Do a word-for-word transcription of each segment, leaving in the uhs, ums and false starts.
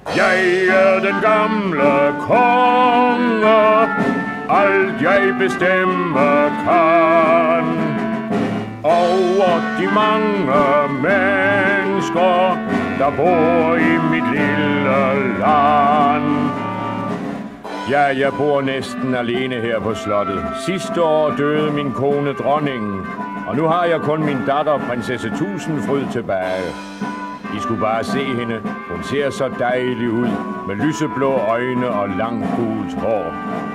Jeg er den gamle konge, alt jeg bestemme kan. Over de mange mennesker, der bor i mit lille land. Ja, jeg bor næsten alene her på slottet. Sidste år døde min kone dronningen, og nu har jeg kun min datter, prinsesse Tusindfryd, tilbage. I skulle bare se hende. Hun ser så dejlig ud, med lyseblå øjne og langt gult hår.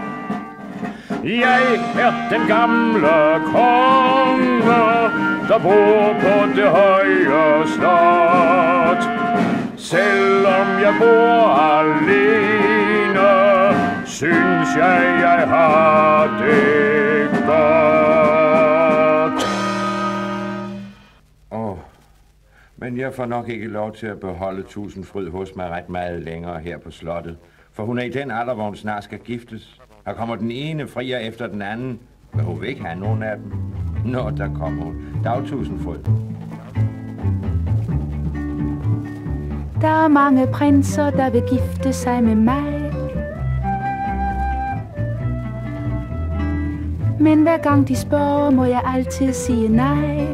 Jeg er den gamle konge, der bor på det høje slot. Selvom jeg bor alene, synes jeg, jeg har det godt. Åh, oh, men jeg får nok ikke lov til at beholde Tusindfryd hos mig ret meget længere her på slottet. For hun er i den alder, hvor hun snart skal giftes. Her kommer den ene frier efter den anden, men hun vil ikke have nogen af dem. Nå, der kommer hun. Dag, Tusindfryd. Der er mange prinser, der vil gifte sig med mig. Men hver gang de spørger, må jeg altid sige nej.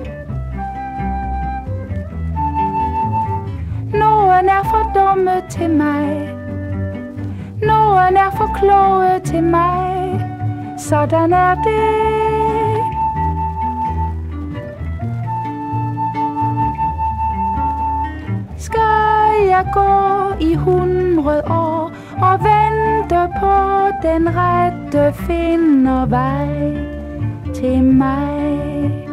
Nogen er for dumme til mig. Nogen er for kloge til mig. Sådan er det. Skal jeg gå i hundrede år og vente på den rette finder vej til mig?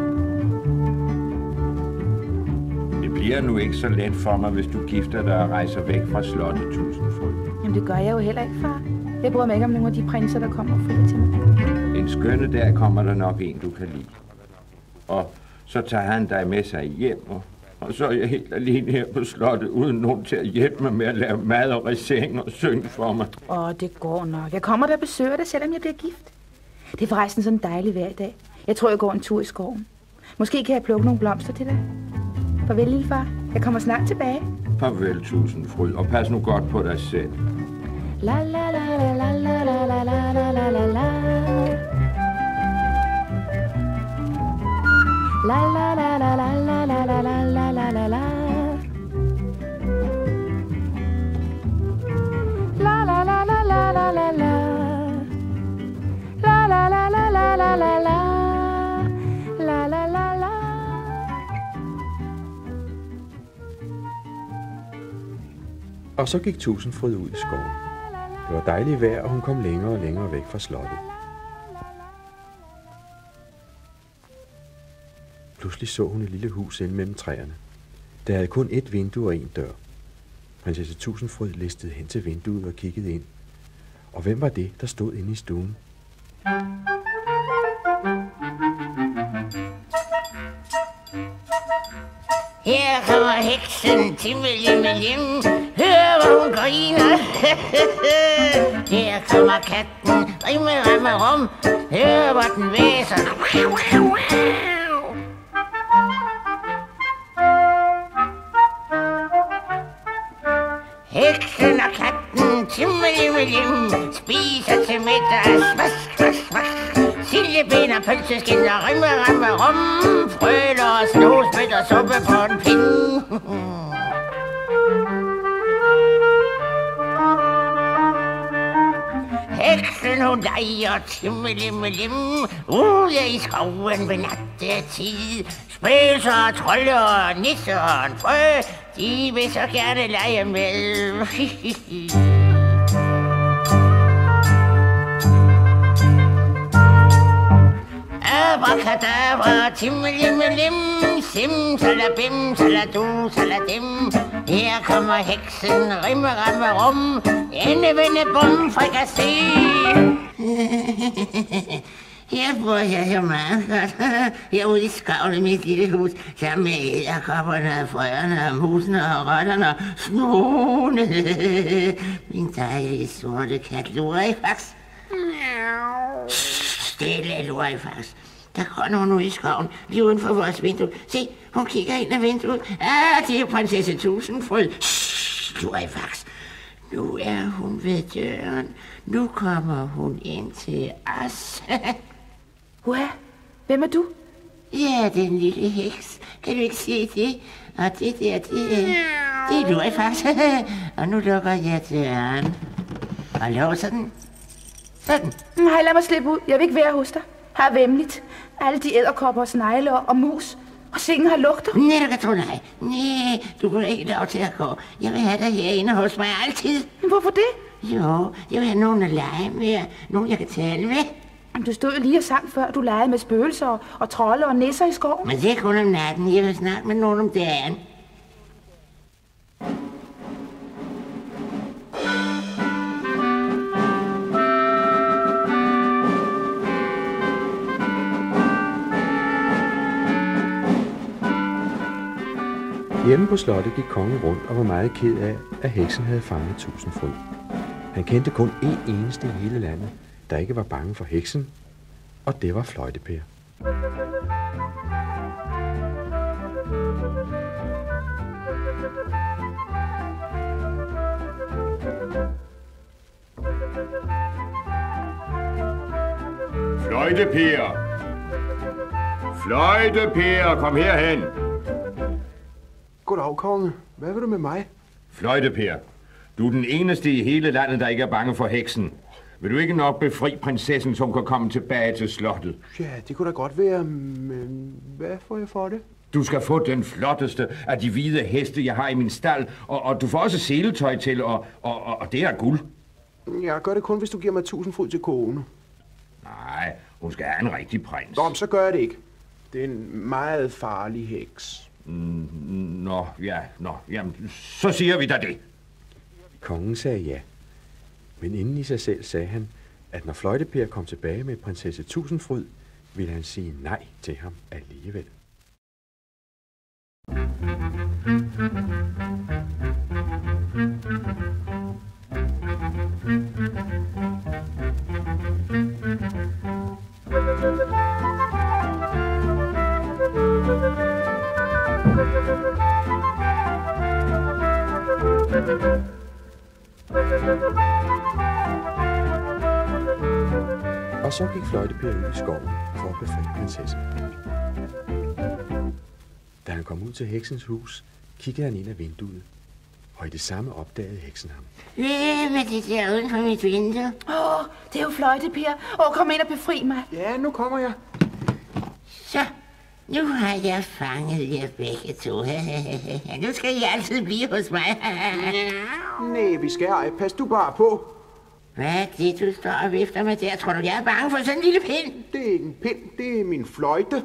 Det bliver nu ikke så let for mig, hvis du gifter dig og rejser væk fra slottet, Tusindfryd. Jamen det gør jeg jo heller ikke, far. Jeg bryder mig ikke om nogle af de prinser, der kommer fri til mig. En skønne der kommer der nok en, du kan lide. Og så tager han dig med sig hjem, og, og så er jeg helt alene her på slottet, uden nogen til at hjælpe mig med at lave mad og ressing og synge for mig. Åh, det går nok. Jeg kommer der og besøger dig, selvom jeg bliver gift. Det er forresten sådan dejligt vejr i dag. Jeg tror, jeg går en tur i skoven. Måske kan jeg plukke nogle blomster til dig. Farvel, lille far. Jeg kommer snart tilbage. Farvel, Tusindfryd, og pas nu godt på dig selv. La la la la la la la la la la la la. La la la la la la la la la la la la la. La la la la la la la la. La la la la la la la la. La la la la. Og så gik Tusindfryd ud i skoven. Det var dejligt vejr, og hun kom længere og længere væk fra slottet. Pludselig så hun et lille hus inde mellem træerne. Der havde kun et vindue og en dør. Prinsesse Tusindfryd listede hen til vinduet og kiggede ind. Og hvem var det, der stod inde i stuen? Her kommer heksen Timmelimmelim. Hør, hvor hun griner. Her kommer katten Rimme Ramme Rum. Hør, hvor den væser. Heksen og katten Timmelimmelim spiser til middag. Smask, smask, smask. Siljeben og pølseskin og Rimme Ramme Rum. Frøler og snosmæt og suppe på en pind. Heksen hun leger Timmelimmelim ude i skoven ved nattetid. Spøgelser og trolde og nisser og en frø, de vil så gerne lege med. Abracadabra, Timmelimmelim, sim, salabim, saladu, saladim. Her kommer heksen, Rimme Ramme Rum, endevende bum, frikassé. Her bor jeg jo meget godt. Herude i skoven i mit lille hus, sammen med edderkopperne, frøerne, musene og rotterne og snoene. Min dejlige sorte kat, Lurifax. Stille, Lurifax. Der går nogen ude i skoven, lige uden for vores vindue. Se, hun kigger ind ad vinduet. Ah, det er jo prinsesse Tusindfryd. Shhh, Lurifax. Nu er hun ved døren. Nu kommer hun ind til os. Uha, hvem er du? Ja, den lille heks. Kan du ikke se det? Og det der, det, det er Lurifax. Og nu lukker jeg døren. Og låser den. Sådan. Nej, lad mig slippe ud. Jeg vil ikke være hos dig. Her er vemmeligt. Alle de æderkopper og snegle og, og mus. Og sengen har lugter. Nej, du kan tro nej. Nej, du kan ikke lov til at gå. Jeg vil have dig herinde hos mig altid. Men hvorfor det? Jo, jeg vil have nogen at lege med. Nogen, jeg kan tale med. Jamen, du stod jo lige og sang før. Du legede med spøgelser og, og trolde og nisser i skoven. Men det er kun om natten. Jeg vil snakke med nogen om dagen. Hjemme på slottet gik kongen rundt og var meget ked af, at heksen havde fanget Tusindfryd. Han kendte kun én eneste i hele landet, der ikke var bange for heksen, og det var Fløjteper. Fløjteper! Fløjteper, kom herhen! Goddag, konge. Hvad vil du med mig? Fløjteper, du er den eneste i hele landet, der ikke er bange for heksen. Vil du ikke nok befri prinsessen, som kan komme tilbage til slottet? Ja, det kunne da godt være, men hvad får jeg for det? Du skal få den flotteste af de hvide heste, jeg har i min stald, og, og du får også seletøj til, og, og, og, og det er guld. Jeg gør det kun, hvis du giver mig Tusindfryd til kone. Nej, hun skal have en rigtig prins. Nå, så gør jeg det ikke. Det er en meget farlig heks. Mm, nå, ja, nå, jamen, så siger vi da det. Kongen sagde ja, men inden i sig selv sagde han, at når Fløjteper kom tilbage med prinsesse Tusindfryd, ville han sige nej til ham alligevel. Og så gik Fløjteper ud i skoven for at befri prinsessen. Da han kom ud til heksens hus, kiggede han ind ad vinduet, og i det samme opdagede heksen ham. Hvem er det der uden for mit vindue? Åh, det er jo Fløjteper. Åh, kom ind og befri mig. Ja, nu kommer jeg. Så, nu har jeg fanget jer begge to. Nu skal I altid blive hos mig. Nej, vi skal ej. Pas du bare på. Hvad er det, du står og vifter med der? Tror du, jeg er bange for sådan en lille pind? Det er ikke en pind, det er min fløjte.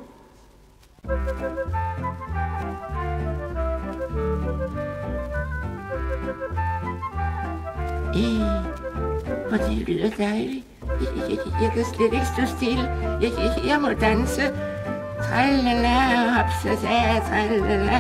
Øh, hvor det lyder dejligt. Jeg, jeg, jeg kan slet ikke stå stille. Jeg, jeg, jeg må danse. Tralala, hopsasa, tralala.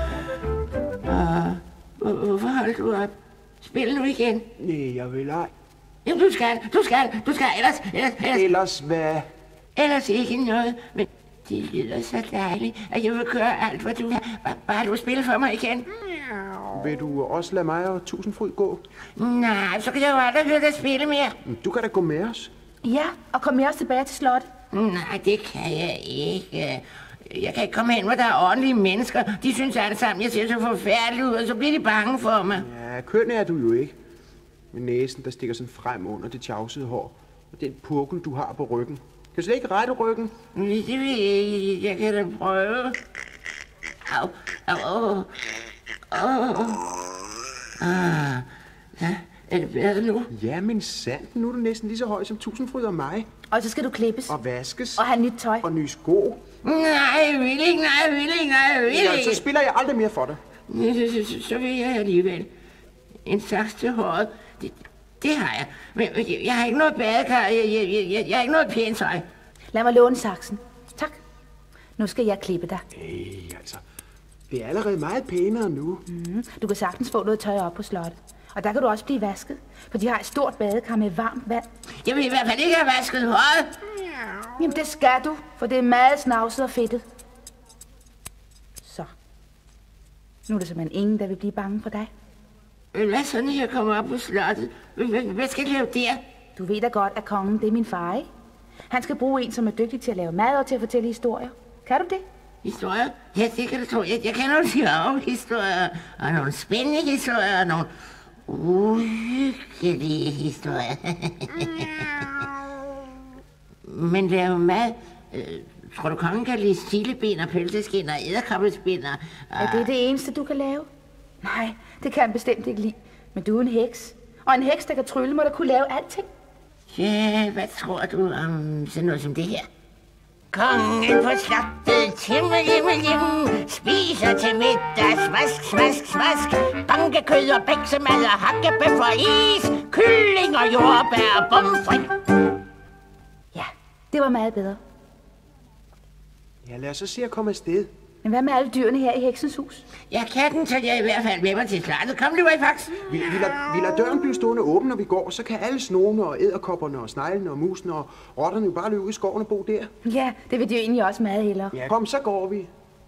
Og hvor, hvorfor holdt du op? Spil nu igen. Nej, jeg vil ej. Jamen, du skal, du skal, du skal, ellers, ellers, ellers, Ellers hvad? ellers ikke noget. Men det lyder så dejligt, at jeg vil gøre alt, hvad du vil. Bare, bare du spiller for mig igen. Vil du også lade mig og Tusindfryd gå? Nej, så kan jeg jo aldrig høre dig spille mere. Du kan da gå med os. Ja, og kom med os tilbage til slottet. Nej, det kan jeg ikke. Jeg kan ikke komme hen, hvor der er ordentlige mennesker. De synes alle sammen, jeg ser så forfærdelig ud, og så bliver de bange for mig. Ja, køn er du jo ikke. Med næsen, der stikker sådan frem under det tjavsede hår. Og den purkel, du har på ryggen. Kan du slet ikke rette ryggen? Det vil jeg ikke. Jeg kan da prøve. Au, au, au. Au. Ah, ja, er det bedre nu? Ja, men sandt. Nu er du næsten lige så høj som Tusindfryd og mig. Og så skal du klippes. Og vaskes. Og have nyt tøj. Og nye sko. Nej, jeg vil ikke, nej, jeg vil ikke, nej, jeg vil Ja, ikke. så spiller jeg aldrig mere for dig. Så, så, så vil jeg alligevel. En saks til håret, det, det har jeg. Men jeg, jeg har ikke noget badekar, jeg, jeg, jeg, jeg, jeg har ikke noget pænt tøj. Lad mig låne saksen. Tak. Nu skal jeg klippe dig. Nej, altså. Det er allerede meget pænere nu. Mm, du kan sagtens få noget tøj op på slottet. Og der kan du også blive vasket, for de har et stort badekar med varmt vand. Jeg vil i hvert fald ikke have vasket håret. Jamen det skal du, for det er meget snavset og fedtet. Så. Nu er der simpelthen ingen, der vil blive bange for dig. Hvad så, når jeg kommer op på slottet? Hvad skal jeg lave der? Du ved da godt, at kongen, det er min far, ikke? Han skal bruge en, som er dygtig til at lave mad og til at fortælle historier. Kan du det? Historier? Ja, det kan du tro. Jeg, jeg kan nogle sjove historier, og nogle spændende historier, og nogle uhyggelige historier. Men lave mad... Øh, tror du, kongen kan lide sileben og pølseskin og edderkoppeskin og... Er det det eneste, du kan lave? Nej, det kan han bestemt ikke lide. Men du er en heks. Og en heks, der kan trylle, må da kunne lave alting. Ja, hvad tror du om sådan noget som det her? Kongen på slottet, timme, timme, timme, spiser til middag, smask, smask, smask, bankekød og bæksemad og hakkebøf og is, kylling og jordbær og bomfrit. Ja, det var meget bedre. Ja, lad os så se at komme afsted. Men hvad med alle dyrene her i heksens hus? Ja, katten tager jeg i hvert fald med mig til slottet. Kom nu, Fax. Vi, vi, lader, vi lader døren blive stående åben, når vi går, så kan alle snoene og edderkopperne og sneglene og musene og rotterne jo bare løbe ud i skoven og bo der. Ja, det vil de jo egentlig også meget hellere. Ja, kom, så går vi.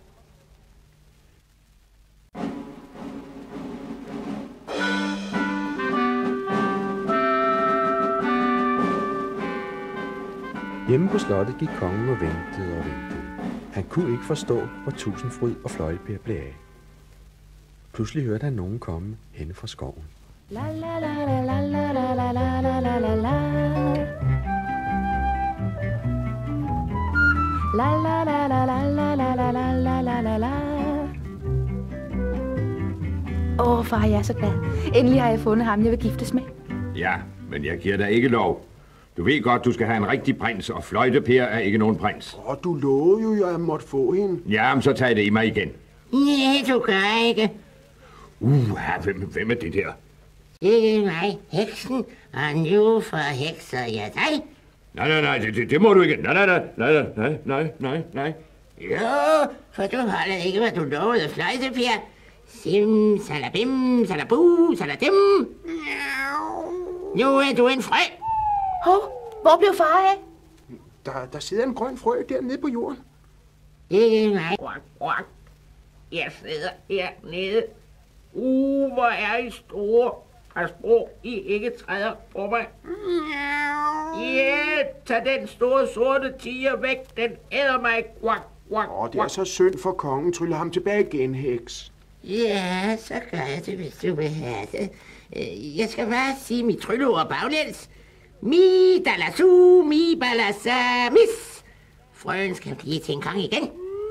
Hjemme på slottet gik kongen og ventede og ventede. Han kunne ikke forstå, hvor Tusindfryd og Fløjtepær blev af. Pludselig hørte han nogen komme henne fra skoven. La la la la la la la la la la la la. La la la la la la la la la la la la. Åh, far, jeg er så glad. Endelig har jeg fundet ham, jeg vil giftes med. Ja, men jeg giver dig ikke lov. Du ved godt, du skal have en rigtig prins, og Fløjtepær er ikke nogen prins. Åh, du lovede jo, at jeg måtte få hende. Ja, men så tager jeg det i mig igen. Nej, du gør ikke. Uh, hvem, hvem er det der? Det er mig, heksen, og nu for hekser jeg dig. Nej, nej, nej, det, det, det må du ikke. Nej, nej, nej, nej, nej, nej, nej, nej. Jo, for du holder ikke, hvad du lovede, Fløjtepær. Sim, salabim, salabu, saladim. Nu er du en frø. Hov, hvor blev far af? Der, der sidder en grøn frø dernede på jorden. Det er mig. Quack, quack. Jeg sidder hernede. Uh, hvor er I store. Pas på, I ikke træder på mig. Ja, tag den store sorte tiger væk. Den æder mig. Quack, quack, Åh, det er så synd for kongen. Trylle ham tilbage igen, heks. Ja, så gør jeg det, hvis du vil have det. Jeg skal bare sige mit trylleord baglæns. Mi dalasu, mi balasa, mis. Frøen skal blive til en gang igen.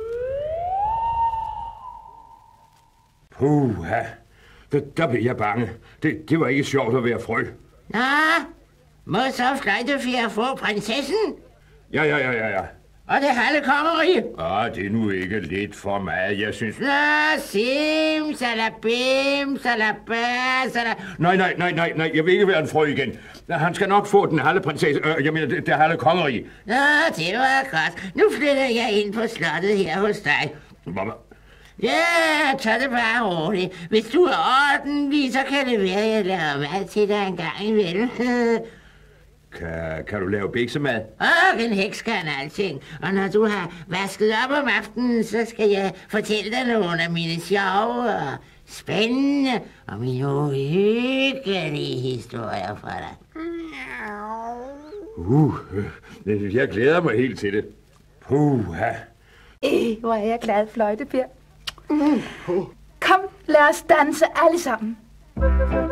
Puha, der, der blev jeg bange. Det, det var ikke sjovt at være frø. Nå, må så Fløjtepær få prinsessen? Ja, ja, ja, ja, ja. Og det halve kongerige? Ah, det er nu ikke lidt for meget, jeg synes. Nå, sim, salabim, salabas, salab... Nej, nej, nej, nej, nej, jeg vil ikke være en frø igen. Han skal nok få den halve prinsesse, øh, jeg mener, det, det halve kongerige. Nå, det var godt. Nu flytter jeg ind på slottet her hos dig. Hvorfor? Ja, tag det bare roligt. Hvis du er ordentlig, så kan det være, at jeg laver mad til dig en gang imellem. Kan, kan du lave biksemad? Åh, en heks kan alting. Og når du har vasket op om aftenen, så skal jeg fortælle dig nogle af mine sjove og spændende og mine uhyggelige historier for dig. Uh, jeg glæder mig helt til det. Puha. Øh, hvor er jeg glad, Fløjtepær. Mm. Kom, lad os danse alle sammen.